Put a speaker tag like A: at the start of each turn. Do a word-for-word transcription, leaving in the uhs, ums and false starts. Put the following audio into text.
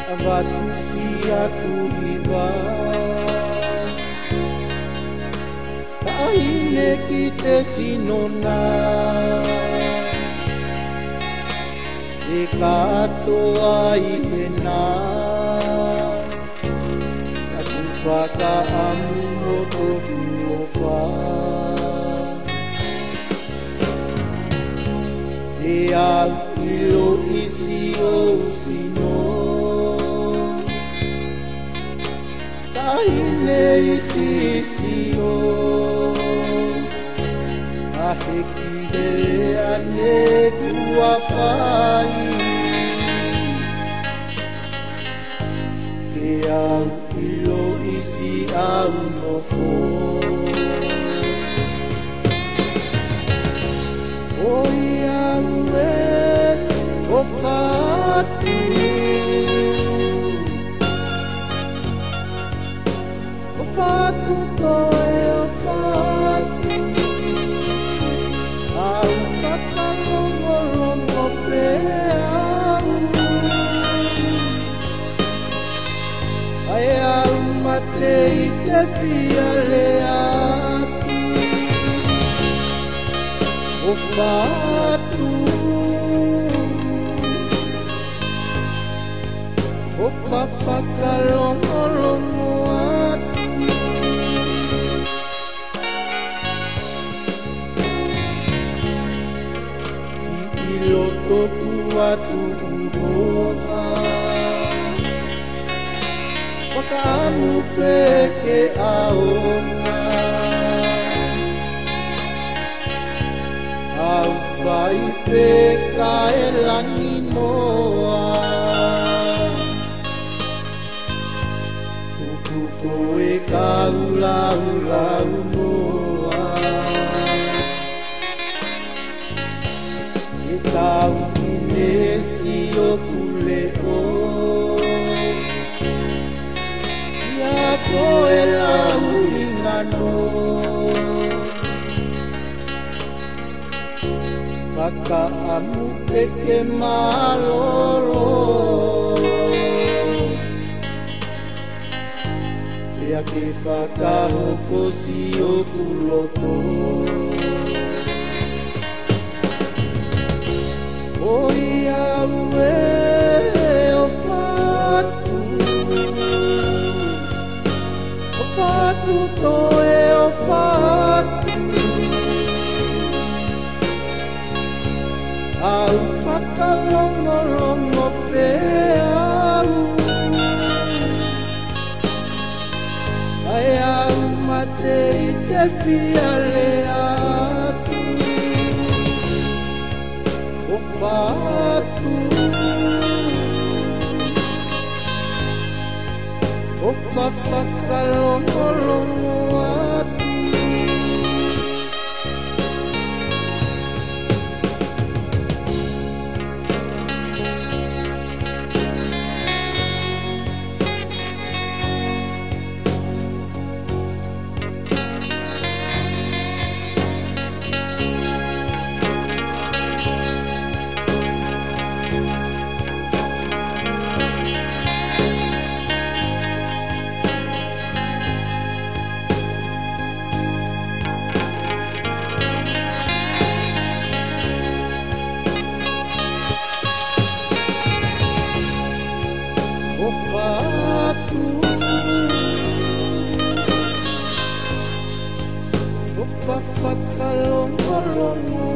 A: avatusi aku iba tahine kite sinona ekato ai hena aku faka amu moto kuofa e au ilo isi o sino tahine isi isi o aheki hele ane kuafai ke au ilo isi au nofo oi au e o fatu o fatu toe o fatu au whakalongolongo pe au ai au mate i te fiale atu o fatu o whakalongolongo atu toku atu uroha wakamu peke aona au fai peka e langi noa tuku koe kau lau lau noa tau inesi o kuleo ia koe lau ingano whakaamu peke malolo ia ke whakahokosi o kuloto oi au e o fatu o fatu toe o fatu au whakalongolongo pe au ai au mate i te fiale atu o fatu o whakalongolongo atu o fatu o whakalongolongo